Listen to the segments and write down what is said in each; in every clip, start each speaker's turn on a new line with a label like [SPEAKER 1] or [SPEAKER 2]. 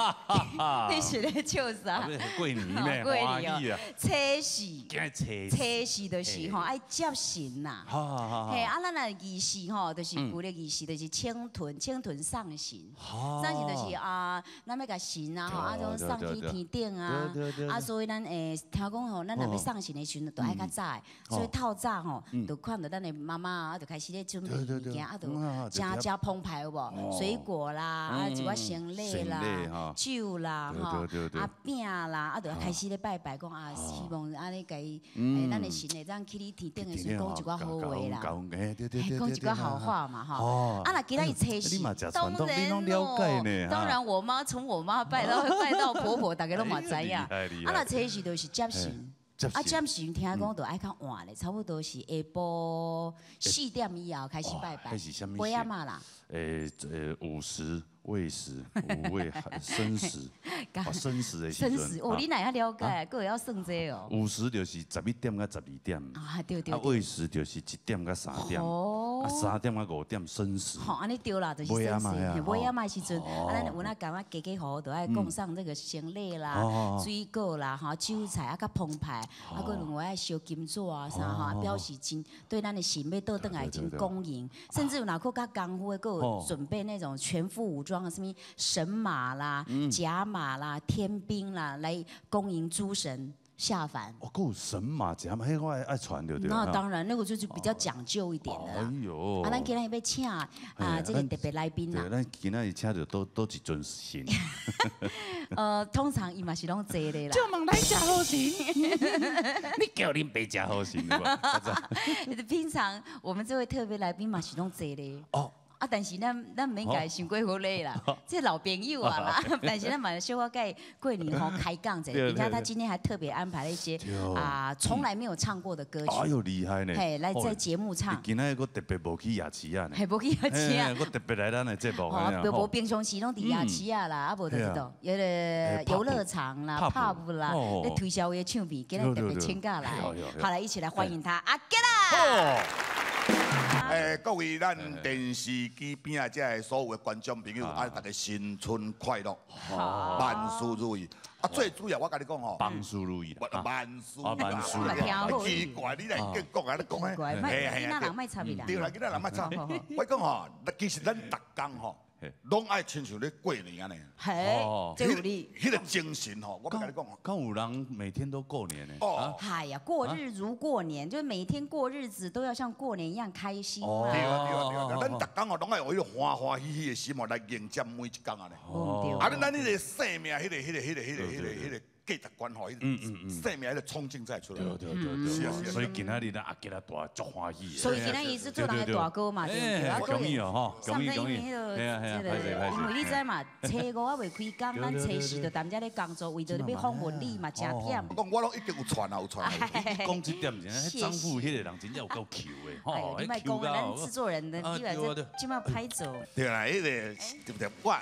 [SPEAKER 1] 你是咧笑啥？
[SPEAKER 2] 过年咩？
[SPEAKER 1] 过年哦
[SPEAKER 2] 欢喜啊！，
[SPEAKER 1] 初四，初四就是吼爱接神呐。嘿，啊，咱的仪式吼，就是旧的仪式，就是请屯上神。上神就是啊，咱要甲神啊吼，啊种送去天顶啊。啊，所以咱听讲吼，咱若要上神的时阵，都爱较早的，所以透早吼，就看到咱的妈妈啊，就开始咧准备物件，啊，就真澎湃有无？水果啦，啊，一寡生礼啦，酒啦，吼，啊饼啦，啊，就开始咧拜拜，讲啊，希望安尼甲伊，咱的神会当去你天顶的时阵讲一寡好话啦，讲一寡好话嘛，吼。啊，那今仔日初四，当然咯，当然我妈从我妈拜到婆婆，大家都嘛知影。啊，那初四就是接神。啊，接神听讲就爱较晚咧，差不多是下晡4点以后开始拜拜，几啊嘛啦？
[SPEAKER 2] 午时、未时、午未、申时，申时的时阵。
[SPEAKER 1] 申时，哦，你哪样了解？各位要算这哦。
[SPEAKER 2] 午时就是11点到12点。
[SPEAKER 1] 啊，对。
[SPEAKER 2] 啊，未时就是1点到3点。哦。啊，3点到5点申时。
[SPEAKER 1] 好，安尼对啦，就是申时。尾仔嘛时阵，啊，咱有那感觉家家户户都爱供上这个生礼啦、水果啦、哈酒菜啊，较澎湃，啊，佮另外爱烧金纸啊啥哈，表示真对咱的神要倒转来真恭迎，甚至有哪个较功夫的，佮有准备那种全副武装的，什么神马啦、甲马啦、天兵啦，来恭迎诸神下凡。
[SPEAKER 2] 哦，还有神马甲马，迄我爱传对不对？
[SPEAKER 1] 那当然，那个就是比较讲究一点的啦。哎呦，啊，咱今日要请啊，这个特别来宾啦。
[SPEAKER 2] 对，咱今日请到多一尊神。
[SPEAKER 1] 通常伊嘛是拢坐的啦。
[SPEAKER 2] 就问来食好神，你叫恁爸食好神对吧？
[SPEAKER 1] 平常我们这位特别来宾嘛是拢坐的。哦。啊，但是咱免甲伊伤过好累啦，这老朋友啊啦。但是咱嘛小可甲过年吼开讲者，人家他今天还特别安排了一些从来没有唱过的歌曲。
[SPEAKER 2] 哎呦厉害呢！
[SPEAKER 1] 嘿，来在节目唱。
[SPEAKER 2] 今仔个特别无去夜市啊呢。
[SPEAKER 1] 系无去夜市啊。
[SPEAKER 2] 我特别来咱的节目。
[SPEAKER 1] 无平常时拢伫夜市啊啦，啊无就是到有个游乐场啦、pub 啦，咧推销伊唱片，今日特别请假来，好来一起来欢迎他阿吉啦。
[SPEAKER 3] 各位咱电视机边啊，这的所有的观众朋友，啊，大家新春快乐，万事如意。啊，最主要我甲你讲吼，
[SPEAKER 2] 万事如意啦，
[SPEAKER 3] 万事
[SPEAKER 1] 奇
[SPEAKER 3] 怪，你来讲啊，你讲
[SPEAKER 1] 诶，囡仔人莫插伊啦，
[SPEAKER 3] 对啦，囡仔人莫插。我讲吼，其实咱逐工吼。拢爱亲像咧过年安尼，
[SPEAKER 1] 嘿，这有理。
[SPEAKER 3] 迄个精神吼，我甲你讲，
[SPEAKER 2] 敢有人每天都过年呢？
[SPEAKER 1] 哦，哎呀，过日如过年，就是每天过日子都要像过年一样开心嘛。
[SPEAKER 3] 对啊，咱逐工哦，拢爱有迄个欢欢喜喜的心哦来迎接每一工安尼。
[SPEAKER 1] 哦，
[SPEAKER 3] 啊，咱迄个生命，迄个。价值观吼，生命迄个冲劲再出来。
[SPEAKER 2] 对，所以今仔日咱阿吉拉大足欢喜。
[SPEAKER 1] 所以今仔日是做人的大哥嘛，对不对？啊，
[SPEAKER 2] 恭喜哦，吼，恭喜。
[SPEAKER 1] 因为你知嘛，初5还未开工，咱初4就踮遮咧工作，为着要访问你嘛，真忝。
[SPEAKER 3] 我拢一直有传啊，有传。
[SPEAKER 2] 讲这点，迄张富迄个人真正有够球的，
[SPEAKER 1] 吼。你莫讲咱制作人的，你来这即马拍走。
[SPEAKER 3] 对啦，迄个对不对？我。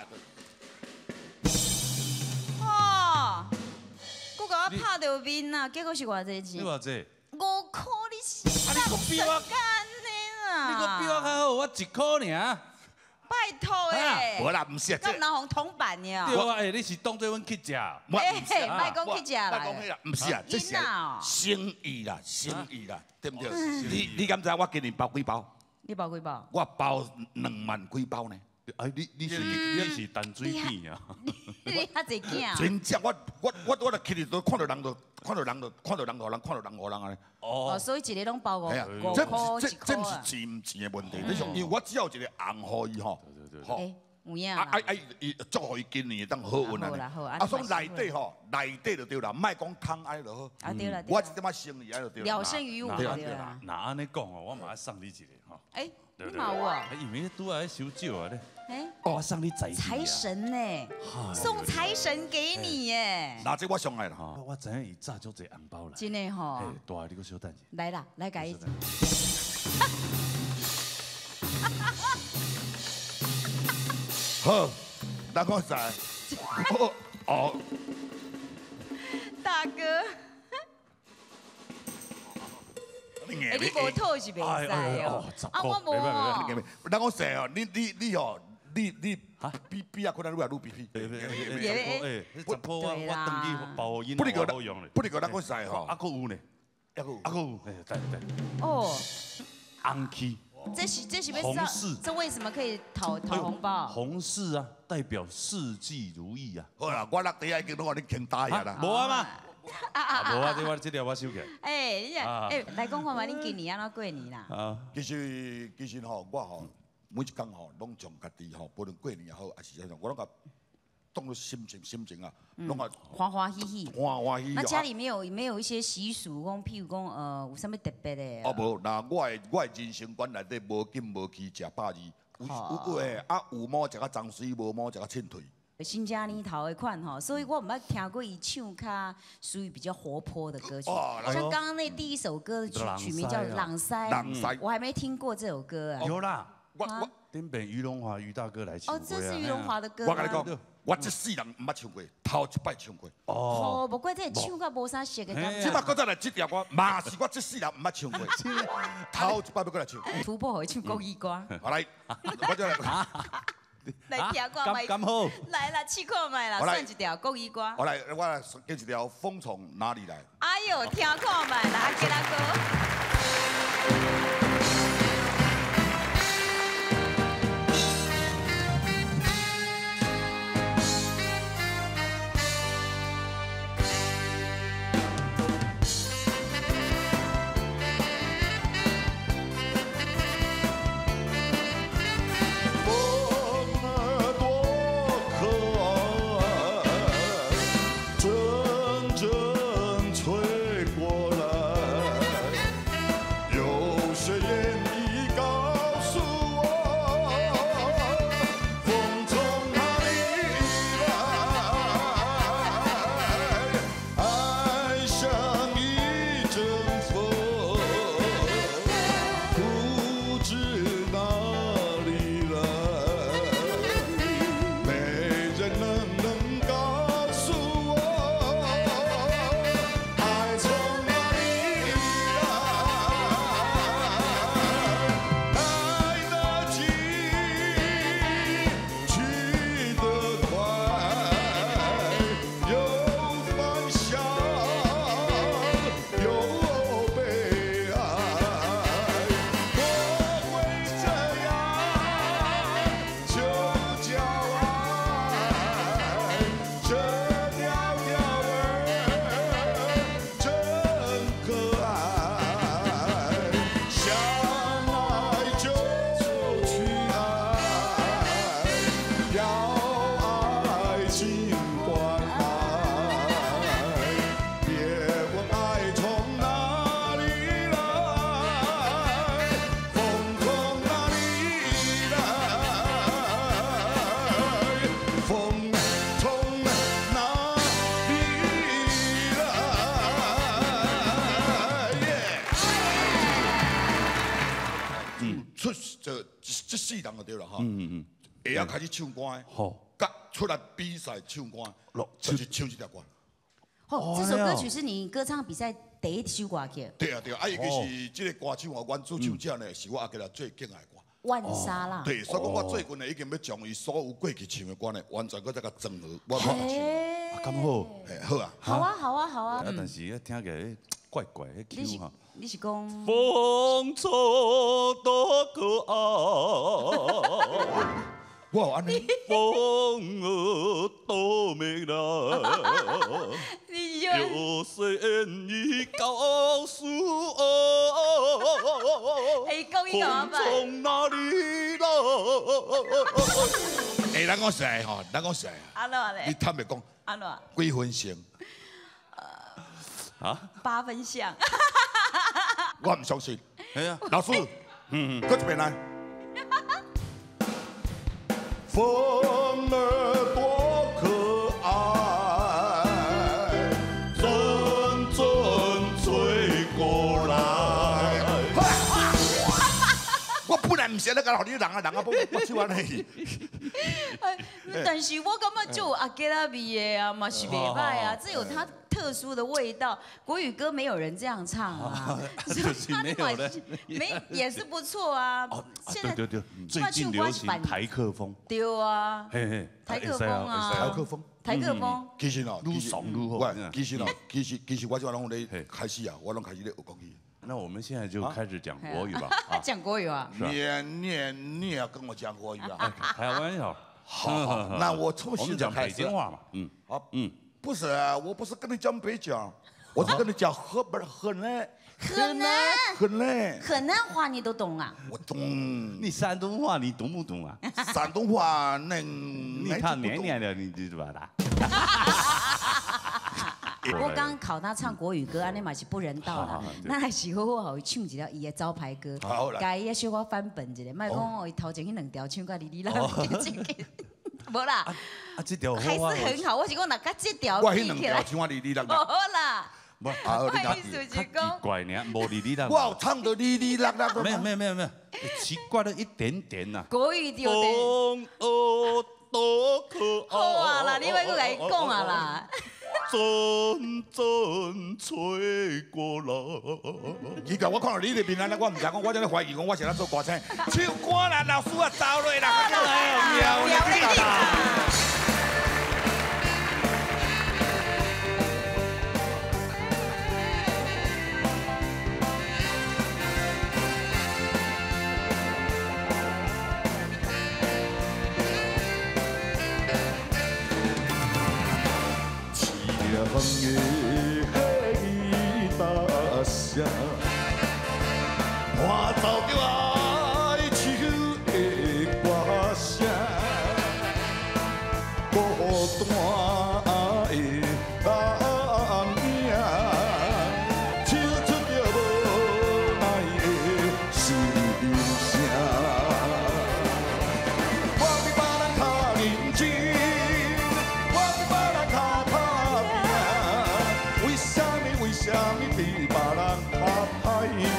[SPEAKER 1] 哦。佮我拍到面啊，结果是偌济钱？
[SPEAKER 2] 你偌济
[SPEAKER 1] ？5块，你是哪有干的啊？
[SPEAKER 2] 你佮比我较好，我1块尔。
[SPEAKER 1] 拜托诶！
[SPEAKER 3] 无啦，唔是啊，
[SPEAKER 1] 咁南红铜板呀。
[SPEAKER 2] 对啊，你是当做阮去食？
[SPEAKER 1] 莫讲去食啦。
[SPEAKER 3] 唔是啊，这是生意啦，对不对？你敢知我今年包几包？
[SPEAKER 1] 你包几包？
[SPEAKER 3] 我包2万几包呢。
[SPEAKER 2] 哎，你是淡水片啊？
[SPEAKER 1] 你遐济囝？
[SPEAKER 3] 真正我来去哩都看到人，互人安尼。
[SPEAKER 1] 哦，所以一个拢包5块1块。
[SPEAKER 3] 这不是钱唔钱的问题，因为我只要一个红互伊吼。
[SPEAKER 1] 哎，有影
[SPEAKER 3] 啦。祝福伊今年当好运啊！啊，所以内底就对啦，莫讲汤爱就好。
[SPEAKER 1] 啊对啦。
[SPEAKER 3] 我一点仔生意爱就对啦。
[SPEAKER 1] 了胜于无对啦。
[SPEAKER 2] 那安尼讲哦，我马上送你一个吼。
[SPEAKER 1] 哎。你嘛有啊？
[SPEAKER 2] 因为拄啊收酒啊咧。
[SPEAKER 1] 哎，
[SPEAKER 2] 我送你
[SPEAKER 1] 财神呢？送财神给你耶！
[SPEAKER 3] 那这我上来了
[SPEAKER 2] 哈。我知影伊炸足侪红包啦。
[SPEAKER 1] 真的吼。
[SPEAKER 2] 大你个小等下。
[SPEAKER 1] 来啦，来改一。
[SPEAKER 3] 好，那我在。哦。
[SPEAKER 1] 大哥。你无套是袂使哦，啊我无哦。
[SPEAKER 3] 咱讲说哦，你哦， 你比啊，可能愈来愈比。
[SPEAKER 2] 十箍我登记包音好用嘞。
[SPEAKER 3] 不哩个咱讲实吼，
[SPEAKER 2] 还佫有呢，还佫有，对。
[SPEAKER 1] 哦，
[SPEAKER 2] 红旗。
[SPEAKER 1] 这是红事，这为什么可以讨红包？
[SPEAKER 2] 红事啊，代表四季如意啊。
[SPEAKER 3] 好啦，我落地已经拢互你牵大呀啦。
[SPEAKER 2] 无啊嘛。无啊，这条我收起。
[SPEAKER 1] 来讲看嘛，恁今年安怎过年啦？
[SPEAKER 3] 其实吼，我吼每一工吼，拢从家己吼，不论过年也好，还是啥种，我拢甲当作心情啊，拢甲
[SPEAKER 1] 欢喜喜。
[SPEAKER 3] 欢喜。
[SPEAKER 1] 那家里没有一些习俗，譬如讲有啥物特别的？
[SPEAKER 3] 哦，无，那我的人生观内底无禁无气食百二，有毛食较脏水，无毛食较清退。
[SPEAKER 1] 新家年头的款吼，所以我唔捌听过伊唱较属于比较活泼的歌曲，像刚刚那第一首歌曲名叫《朗塞》，我还没听过这首歌啊。
[SPEAKER 2] 有啦，我顶边于荣华于大哥来唱过啊。
[SPEAKER 1] 这是于荣华的歌。
[SPEAKER 3] 我跟你讲，我这世人唔捌唱过，头一摆唱过。
[SPEAKER 1] 哦，不过这唱到无啥熟的感觉。
[SPEAKER 3] 即摆搁再来这条歌，嘛是我这世人唔捌唱过，头一摆要过来唱。
[SPEAKER 1] 突破会唱国语歌。
[SPEAKER 3] 好来，我再来。
[SPEAKER 1] 来听看麦，来啦，试看麦啦，算一条国语歌。
[SPEAKER 3] 我来给一条《风从哪里来》。
[SPEAKER 1] 哎呦，听看麦啦，给他歌。
[SPEAKER 3] 这世人就对了哈。会晓开始唱歌的，甲出来比赛唱歌，就是唱这条歌。
[SPEAKER 1] 这首歌曲是你歌唱比赛第一首歌曲。
[SPEAKER 3] 对啊，伊就是这个歌手啊，原主唱者呢是我阿个最敬爱的歌。
[SPEAKER 1] 万沙啦。
[SPEAKER 3] 对，所以讲我最近呢已经要将伊所有过去唱的歌呢，完全搁再甲整合，我来唱。
[SPEAKER 2] 咁好，
[SPEAKER 3] 好啊。
[SPEAKER 1] 好啊，好啊，好啊。
[SPEAKER 2] 但是听起来怪怪的 Q 哈。
[SPEAKER 1] 你是讲
[SPEAKER 2] 风从多可爱，
[SPEAKER 3] 哇安尼，
[SPEAKER 2] 风儿多美丽，有神已告诉我，风从哪里来？
[SPEAKER 3] 咱讲实在吼，咱讲实在。
[SPEAKER 1] 安怎咧？
[SPEAKER 3] 你坦白讲，
[SPEAKER 1] 安怎？
[SPEAKER 3] 几分像
[SPEAKER 1] ？8分像。
[SPEAKER 3] 我唔相信。老师，搁一遍来。风儿多可爱，阵阵吹过来。我本来唔唔是咧，搞你人啊，我手安尼。
[SPEAKER 1] 但是我感觉就阿吉拉味的啊，嘛是袂歹啊，这有它特殊的味道。国语歌没有人这样唱啊，
[SPEAKER 2] 就是没有人，
[SPEAKER 1] 也是不错啊。
[SPEAKER 2] 现在对，最近流行台客风。
[SPEAKER 1] 对啊，台客风啊，台客风。
[SPEAKER 3] 其实哦，
[SPEAKER 2] 愈爽愈好。
[SPEAKER 3] 其实我就拢咧开始啊，我拢开始咧学国语。
[SPEAKER 2] 那我们现在就开始讲国语吧。
[SPEAKER 1] 讲国语啊？
[SPEAKER 3] 你也要跟我讲国语啊？
[SPEAKER 2] 开玩笑。
[SPEAKER 3] 好，那我从现在开始。
[SPEAKER 2] 讲北京话嘛。
[SPEAKER 3] 不是啊，我不是跟你讲北京，我是跟你讲河南
[SPEAKER 1] 话你都懂啊？
[SPEAKER 3] 我懂。
[SPEAKER 2] 你山东话你懂不懂啊？
[SPEAKER 3] 山东话
[SPEAKER 2] 你看年年的你知道吧？
[SPEAKER 1] 我刚考他唱国语歌，安尼嘛是不人道啦。那还是好好唱一条伊的招牌歌，甲伊小可翻本一下，莫讲哦，伊头前迄两条唱甲哩啦，无啦。
[SPEAKER 2] 这条
[SPEAKER 1] 还是很好，我是讲那甲这条
[SPEAKER 3] 我迄两条唱哩哩啦。
[SPEAKER 1] 无啦。
[SPEAKER 3] 不，
[SPEAKER 1] 意思是讲
[SPEAKER 2] 奇怪呢，无哩哩啦。
[SPEAKER 3] 我有唱到哩哩啦啦。
[SPEAKER 2] 没有，奇怪了一点点呐。
[SPEAKER 1] 国语对不对？好啊啦，你要搁来讲啊啦。
[SPEAKER 2] 阵阵吹过来。
[SPEAKER 3] 伊甲我看到你的面啊，我唔知讲，我真咧怀疑讲我是咧做歌星。唱歌啦，老师啊，走落啦，
[SPEAKER 1] 苗你啦。
[SPEAKER 4] 风的黑大声，伴奏着哀愁的歌声，孤单的人影，唱出着无奈的心声。我比别人较认真。为什么比别人较歹命？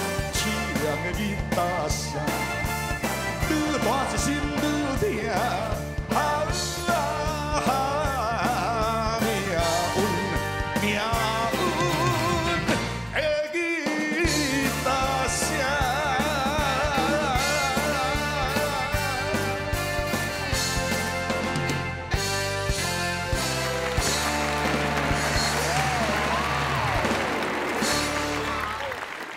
[SPEAKER 4] 凄凉的吉他声，愈弹一心愈痛。